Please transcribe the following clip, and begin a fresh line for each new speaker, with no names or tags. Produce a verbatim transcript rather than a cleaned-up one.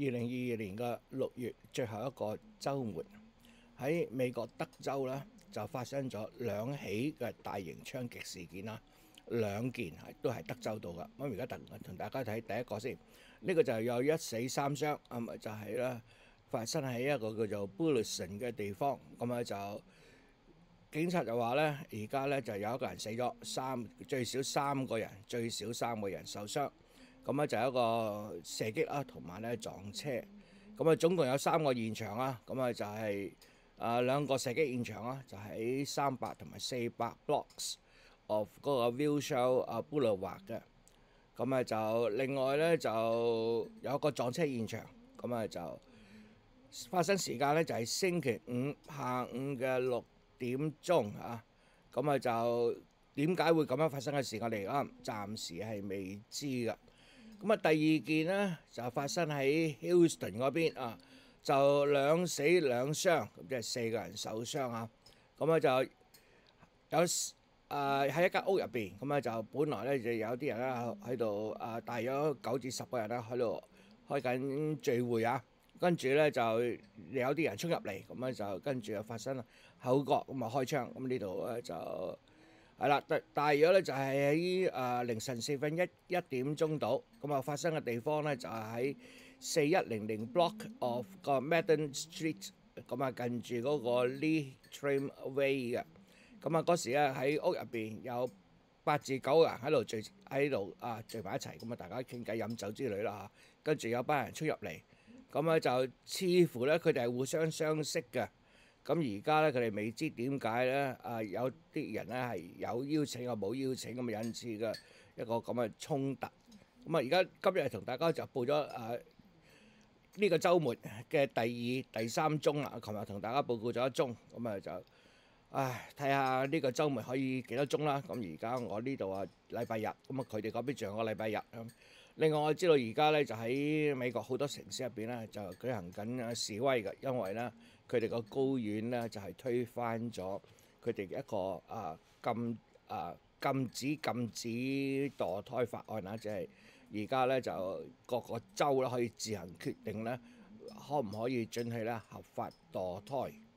零二二年嘅六月最後一個週末，喺美國德州咧就發生咗兩起嘅大型槍擊事件啦，兩件係都係德州度㗎。咁而家同同大家睇第一個先，呢、這個就有一死三傷，咁咪就係咧發生喺一個叫做 Burleson 嘅地方，咁啊就警察就話咧，而家咧就有一個人死咗，三最少三個人，最少三個人受傷。咁咧就有一個射擊啦，同埋咧撞車。咁啊總共有三個現場啦。咁啊就係啊兩個射擊現場啦，就喺三百同埋四百 blocks of 嗰個 Wilshire 啊 Boulevard 嘅。咁啊就另外咧就有一個撞車現場。咁啊就發生時間咧就係星期五下午嘅六點鐘啊。咁啊就點解會咁樣發生嘅事，我哋而家暫時係未知㗎。咁啊，第二件呢，就發生喺 Houston 嗰邊啊，就兩死兩傷，咁即係四個人受傷啊。咁啊就有誒喺一間屋入邊，咁啊就本來咧就有啲人咧喺度啊，大約九至十個人咧喺度開緊聚會啊。跟住咧就有啲人衝入嚟，咁咧就跟住又發生口角，咁啊開槍，咁呢度咧就。係啦，大大約咧就係喺誒凌晨四分一一點鐘度，咁啊發生嘅地方咧就係喺四一零零 block of 個 Madden Street，咁啊近住嗰個 Lee Tram Way 嘅，咁啊嗰時咧喺屋入邊有八至九個人喺度聚喺度啊聚埋一齊，咁啊大家傾偈飲酒之類啦嚇，跟住有班人衝入嚟，咁咧就似乎咧佢哋係互相相識嘅。咁而家咧，佢哋未知點解咧？啊，有啲人咧係有邀請又冇邀請咁引致嘅一個咁嘅衝突。咁啊，而家今日同大家就報咗啊呢個週末嘅第二、第三宗啦。琴日同大家報告咗一宗，咁啊就唉睇下呢個週末可以幾多宗啦。咁而家我呢度啊禮拜日，咁啊佢哋嗰邊仲有個禮拜日。另外我知道而家咧就喺美國好多城市入邊咧就舉行緊示威嘅，因為咧佢哋個高院咧就係推翻咗佢哋一個啊禁啊禁止禁止墮胎法案啊，即係而家咧就各個州咧可以自行決定咧可唔可以准許咧合法墮胎。